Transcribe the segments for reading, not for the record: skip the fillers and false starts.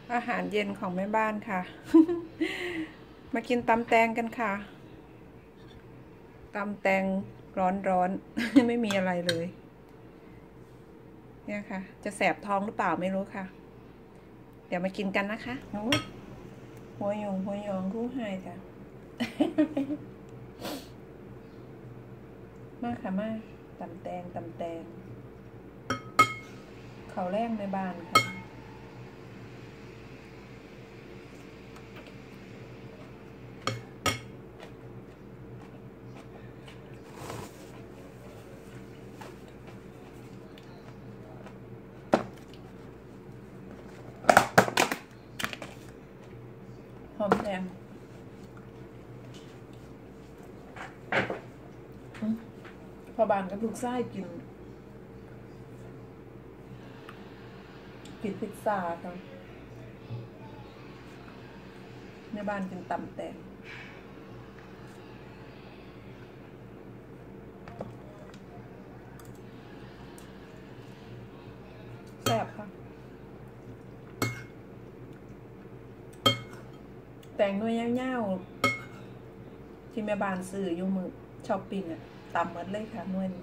อาหารเย็นของแม่บ้านค่ะ มากินตำแตงกันค่ะตำแตงร้อนๆ ไม่มีอะไรเลยเนี่ยค่ะจะแสบท้องหรือเปล่าไม่รู้ค่ะเดี๋ยวมากินกันนะคะหัวยองรู้หายจ้ะ มาค่ะมาตำแตงเขาแรงในบ้านค่ะหอมแดงพอบานกับลูกไส้กินพิซซ่าค่ะในบ้านกินตำแตงแซ่บค่ะแตงด้วยเง่าๆที่แม่บ้านซื้ออยู่มือช้อปปิ้งอะตำหมดเลยค่ะนวล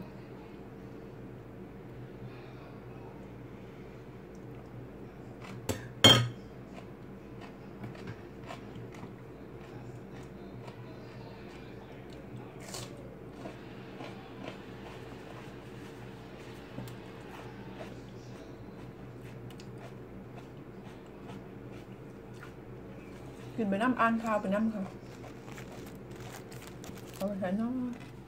กินไปน้ำอ่านข้าวไปน้ำค่ะเอาไปใส่น้ำ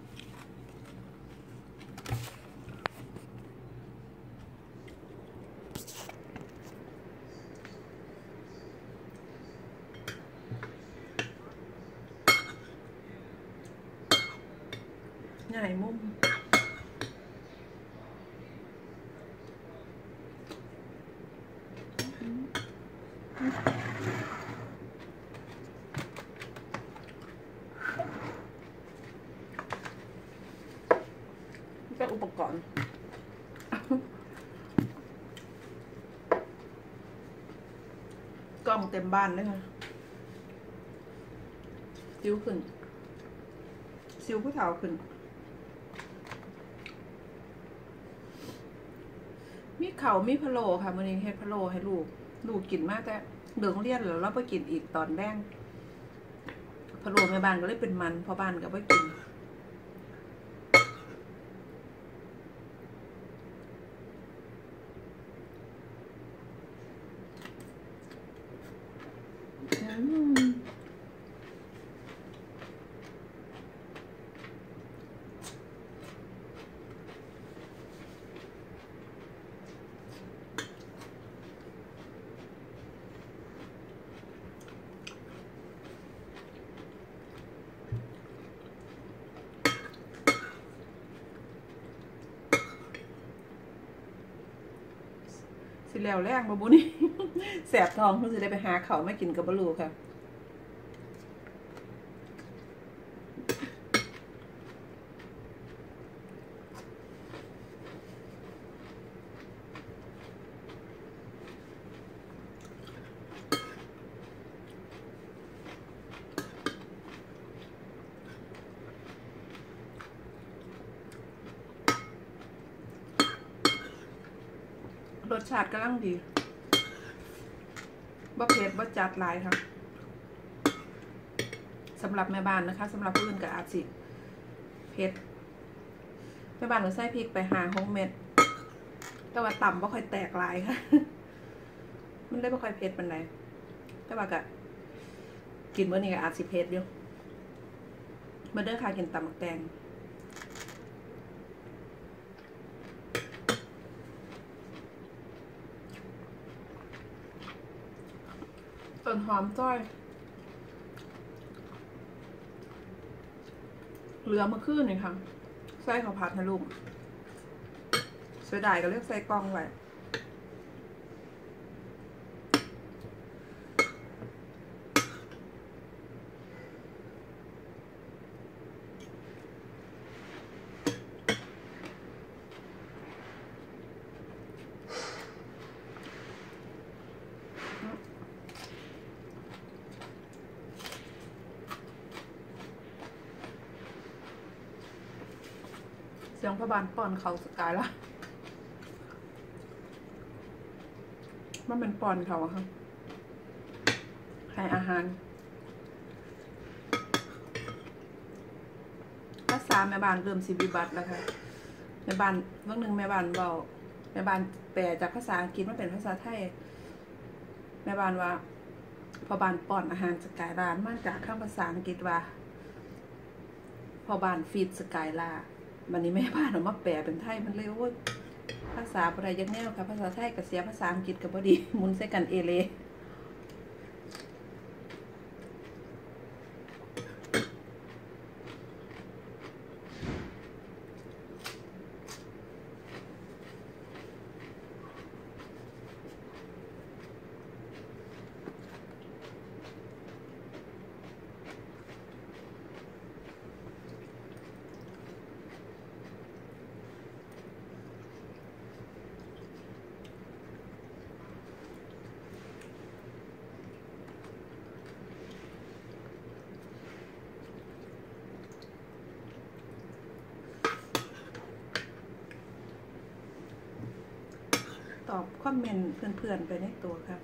ง่ายมุมเป็นอุปกรณ์กล้องเต็มบ้านเลยค่ะซิ้วขึ้นซิ้วผู้เฒ่าขึ้นมีเข่ามีพะโล้ค่ะมื้อนี้เฮ็ดพะโล้ให้ลูกกินมากแต่เดือดเรียนแล้วเราไปกินอีกตอนแรงพะโล้แม่บ้านก็เลยเป็นมันพอบ้านก็ไปกินสิแล้วแรงบ่บุนี่ แสบท้องเพิ่นสิได้ไปหาข้าวมากินกับบ่รู้ค่ะรสชาติกำลังดีบ่เผ็ดบ่จัดหลายค่ะสำหรับแม่บ้านนะคะสำหรับผู้อื่นก็อาจสิเผ็ดแม่บ้านก็ใส่พริกไป5-6 เม็ดแต่ว่าต่ำบ่ค่อยแตกหลายค่ะ มันได้บ่ค่อยเผ็ดปานใดแต่ว่าก็กินมื้อนี้ก็อาจสิเผ็ดอยู่มาเด้อค่ะกินตำบักแตงต้นหอมจ้อยเหลือมาคืนนี่ค่ะใส่ข้าวผัดให้ลูกเสียดายก็เลือกใส่กล่องไว้สียงพระบานป้อนเขาสกายละมันเป็นป้อนเขาค่ะให้อาหารภาษาแม่บ้านเริ่มสิวิบัติแล้วค่ะแม่บ้านเมื่อนึงแม่บ้านเบาแม่บ้านแปลจากภาษาอังกฤษมาเป็นภาษาไทยแม่บ้านว่าพอบานป้อนอาหารสกายร้านมาจากคำภาษาอังกฤษว่าพอบานฟีดสกายล่าวันนี้แม่บ้านออกมาแปลเป็นไทยมันเลยว่าภาษาอะไรยักแนวค่ะภาษาไทยกับเสียภาษาอังกฤษกับพอดีหมุนใส่กันเอเลตอบคอมเมนต์เพื่อนๆไปในตัวครับ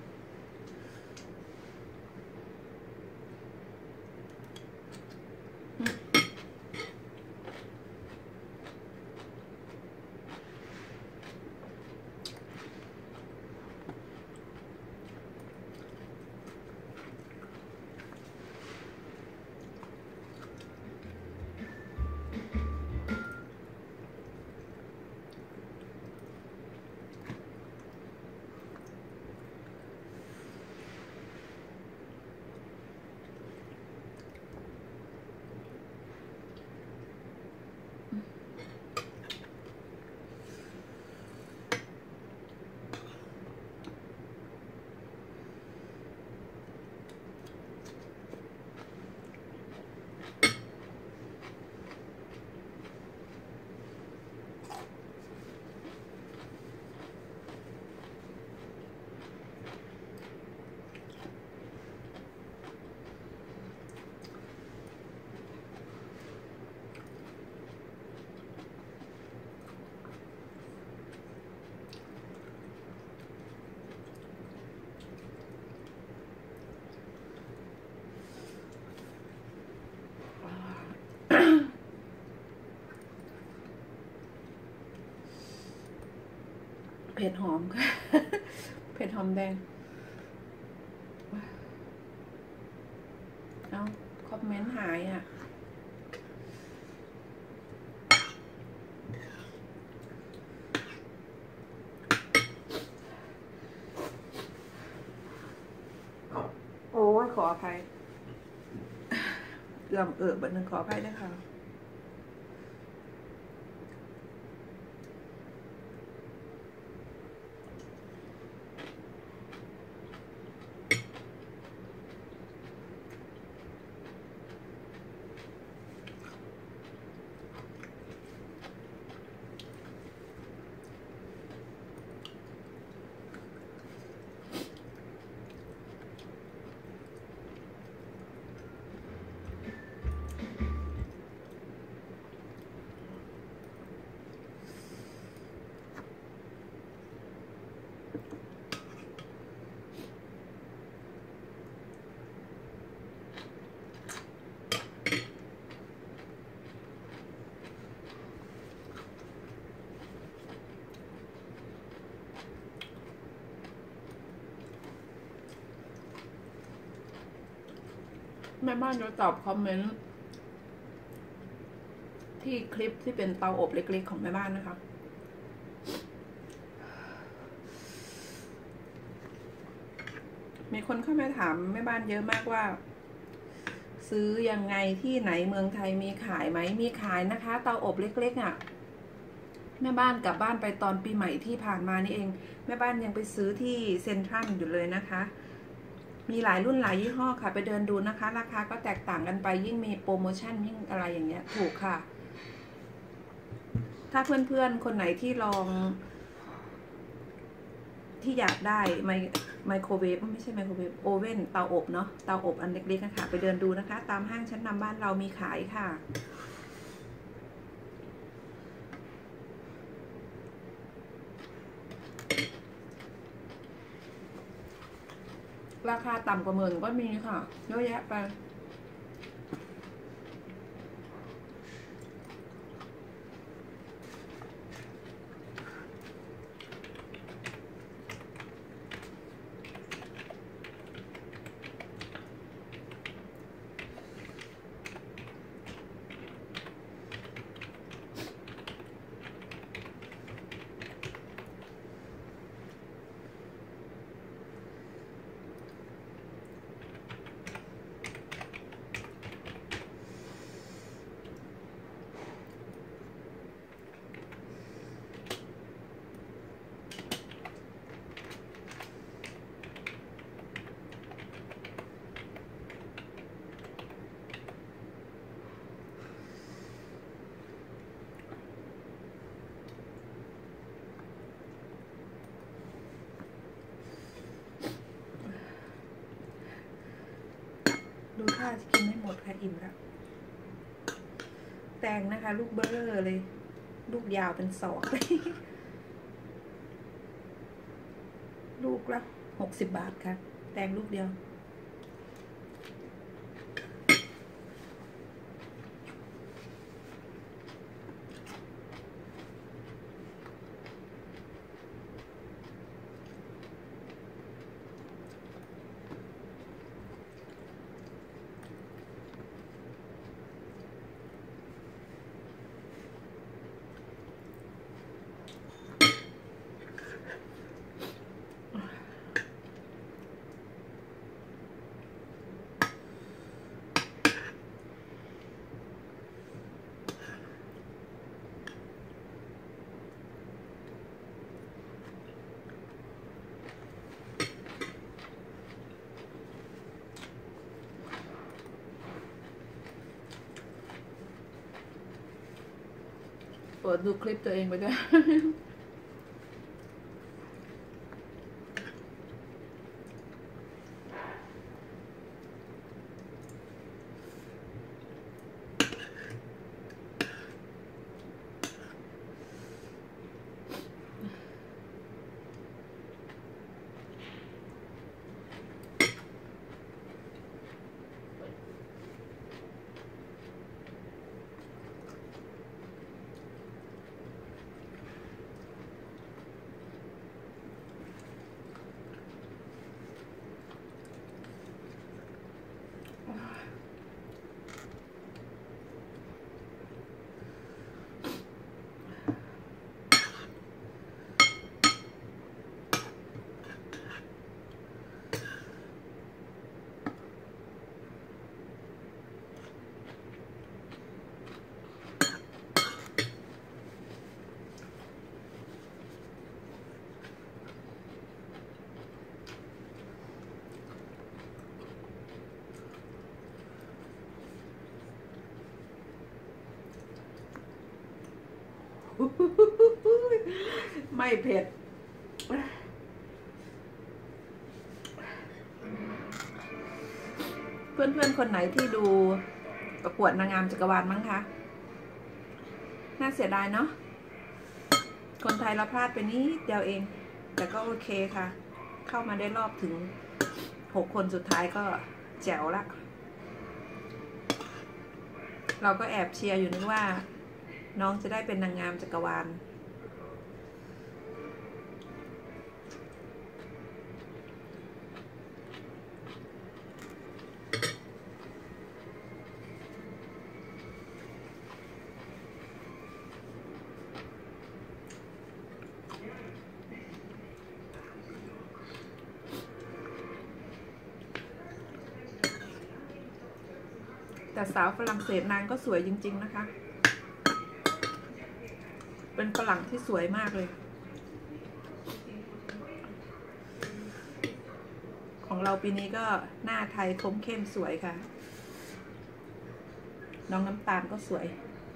เผ็ดหอมค่ะเผ็ดหอมแดงเอาคอมเมนต์หายอ่ะโอ้ยขออภัยเกือบบัดนึงขออภัยด้วยค่ะแม่บ้านจะตอบคอมเมนต์ที่คลิปที่เป็นเตาอบเล็กๆของแม่บ้านนะคะมีคนเข้ามาถามแม่บ้านเยอะมากว่าซื้อยังไงที่ไหนเมืองไทยมีขายไหมมีขายนะคะเตาอบเล็กๆอ่ะแม่บ้านกลับบ้านไปตอนปีใหม่ที่ผ่านมานี่เองแม่บ้านยังไปซื้อที่เซ็นทรัลอยู่เลยนะคะมีหลายรุ่นหลายยี่ห้อค่ะไปเดินดูนะคะราคาก็แตกต่างกันไปยิ่งมีโปรโมชั่นยิ่งอะไรอย่างเงี้ยถูกค่ะถ้าเพื่อนๆคนไหนที่ลองที่อยากได้ไมโครเวฟไม่ใช่ไมโครเวฟโอเว่นเตาอบเนาะเตาอบอันเล็กๆนะคะไปเดินดูนะคะตามห้างชั้นนำบ้านเรามีขายค่ะราคาต่ำกว่า10,000ก็มีค่ะเยอะแยะไปดูท่าจะกินไม่หมดค่ะอิ่มแล้วแตงนะคะลูกเบอร์เลยลูกยาวเป็นศอกเลยลูกละ60 บาทค่ะแตงลูกเดียวเปิดดูคลิปตัวเองไปด้วยไม่เผ็ดเพื่อนๆคนไหนที่ดูประกวดนางงามจักรวาลมั้งคะน่าเสียดายเนาะคนไทยเราพลาดไปนิดเดียวเองแต่ก็โอเคค่ะเข้ามาได้รอบถึง6 คนสุดท้ายก็แจ๋วละเราก็แอบเชียร์อยู่นึกว่าน้องจะได้เป็นนางงามจักรวาลแต่สาวฝรั่งเศสนางก็สวยจริงๆนะคะเป็นฝรั่งที่สวยมากเลยของเราปีนี้ก็หน้าไทยคมเข้มสวยค่ะน้องน้ำตาลก็สวย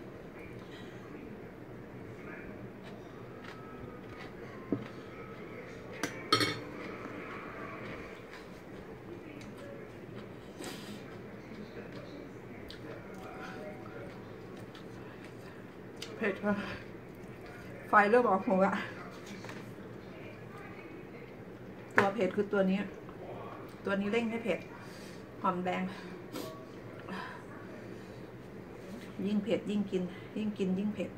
เผ็ดค่ะไฟเริ่มออกหัวตัวเผ็ดคือตัวนี้ตัวนี้เร่งให้เผ็ดหอมแดงยิ่งเผ็ดยิ่งกินยิ่งเผ็ด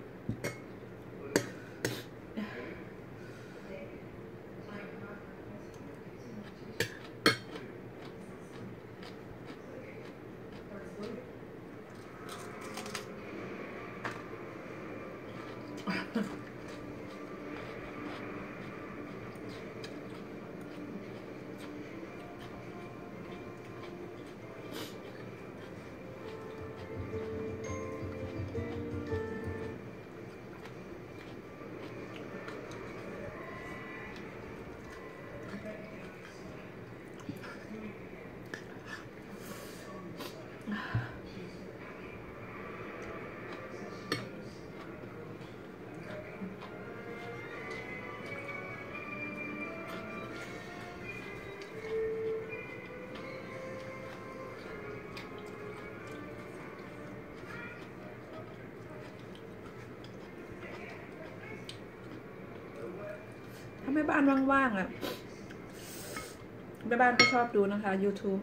ถ้าแม่บ้านว่างๆอ่ะแม่บ้านก็ชอบดูนะคะ YouTube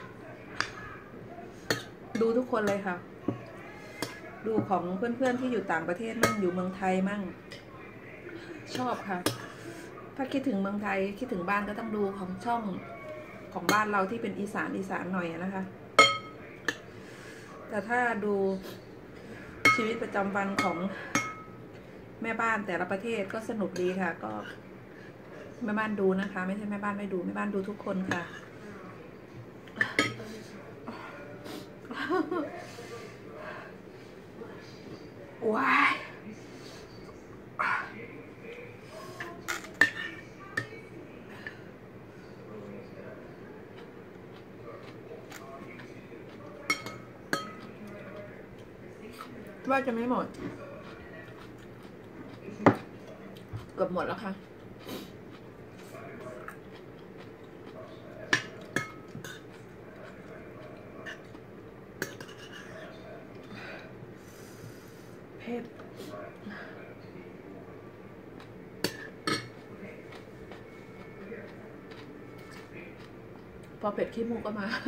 ดูทุกคนเลยค่ะ ดูของเพื่อนๆที่อยู่ต่างประเทศมั่งอยู่เมืองไทยมั่งชอบค่ะถ้าคิดถึงเมืองไทยคิดถึงบ้านก็ต้องดูของช่องของบ้านเราที่เป็นอีสานหน่อยนะคะแต่ถ้าดูชีวิตประจำวันของแม่บ้านแต่ละประเทศก็สนุกดีค่ะก็แม่บ้านดูนะคะไม่ใช่แม่บ้านไม่ดูแม่บ้านดูทุกคนค่ะว้ายว่าจะไม่หมดเกือบหมดแล้วค่ะเผ็ดพอเผ็ดขี้มูกก็มา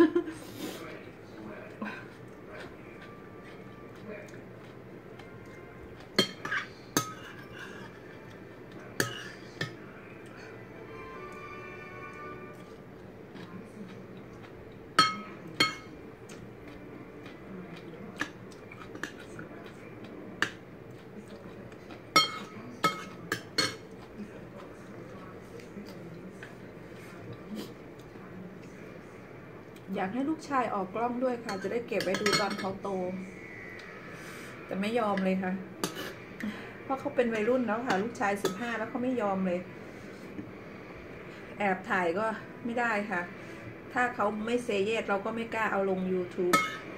อยากให้ลูกชายออกกล้องด้วยค่ะจะได้เก็บไว้ดูตอนเขาโตแต่ไม่ยอมเลยค่ะเพราะเขาเป็นวัยรุ่นแล้วค่ะลูกชาย15แล้วเขาไม่ยอมเลยแอบถ่ายก็ไม่ได้ค่ะถ้าเขาไม่เซเยสเราก็ไม่กล้าเอาลง YouTube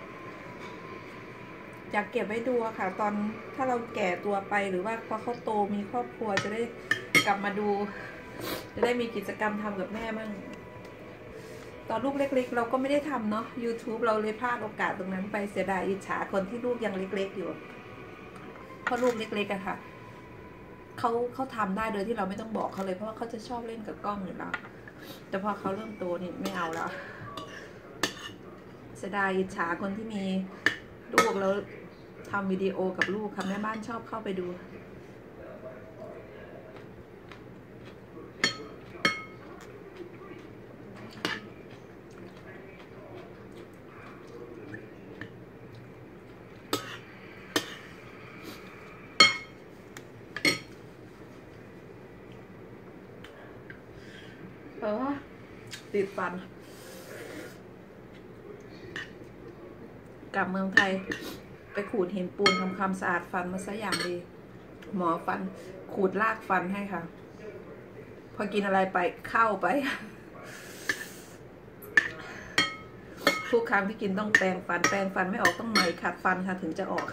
อยากเก็บไว้ดูค่ะตอนถ้าเราแก่ตัวไปหรือว่าพอเขาโตมีครอบครัวจะได้กลับมาดูจะได้มีกิจกรรมทำกับแม่มั่งตอนลูกเล็กๆเราก็ไม่ได้ทำเนาะ YouTube เราเลยพลาดโอกาสตรงนั้นไปเสียดายอิจฉาคนที่ลูกยังเล็กๆอยู่เพราะลูกเล็กๆอะค่ะเขาทำได้โดยที่เราไม่ต้องบอกเขาเลยเพราะว่าเขาจะชอบเล่นกับกล้องอยู่แล้วแต่พอเขาเริ่มโตนี่ไม่เอาแล้วเสียดายอิจฉาคนที่มีลูกแล้วทำวิดีโอกับลูกค่ะแม่บ้านชอบเข้าไปดูติดฟันกลับเมืองไทยไปขูดหินปูนทำความสะอาดฟันมาซะอย่างดีหมอฟันขูดลากฟันให้ค่ะพอกินอะไรไปเข้าไปทุกครั้งที่กินต้องแปรงฟันไม่ออกต้องไหมขัดฟันค่ะถึงจะออก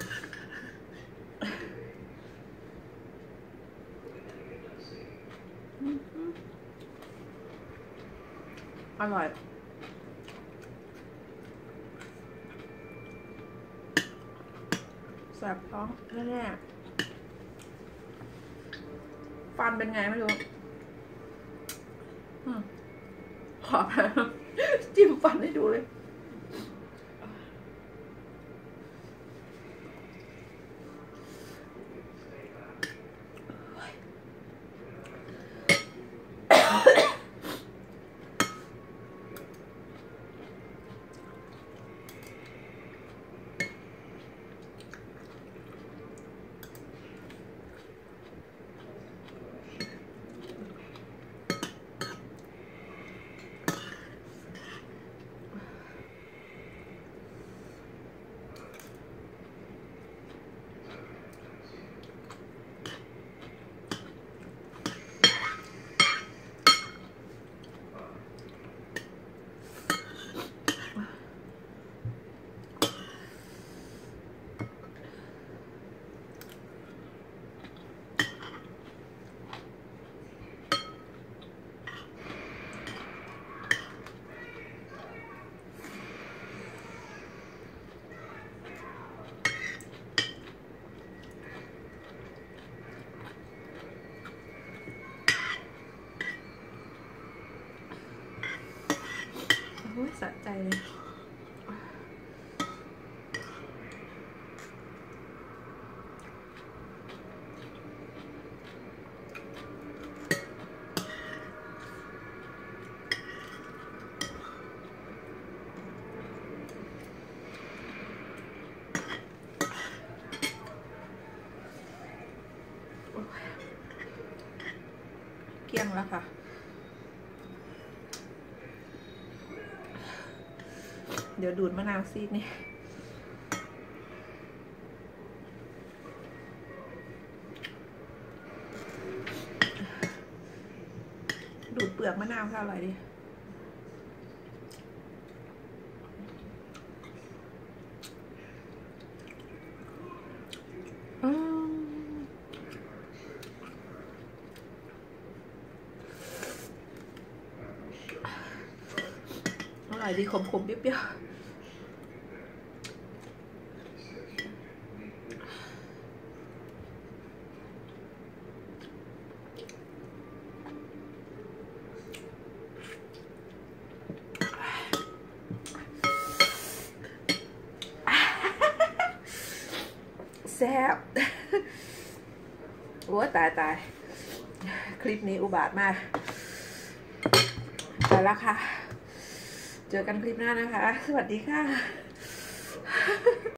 อร่อยแสบท้องแน่ๆฟันเป็นไงไม่รู้ขอจิ้มฟันให้ดูเลยสะใจเลยเกลี้ยงแล้วค่ะเดี๋ยวดูดมะนาวซีกนี่ดูดเปลือกมะนาวเท่าไหร่ดิอร่อยดีขมๆเปรี้ยวๆแซ่บโอ้ตายคลิปนี้อุบาทมากไปแล้วค่ะเจอกันคลิปหน้านะคะสวัสดีค่ะ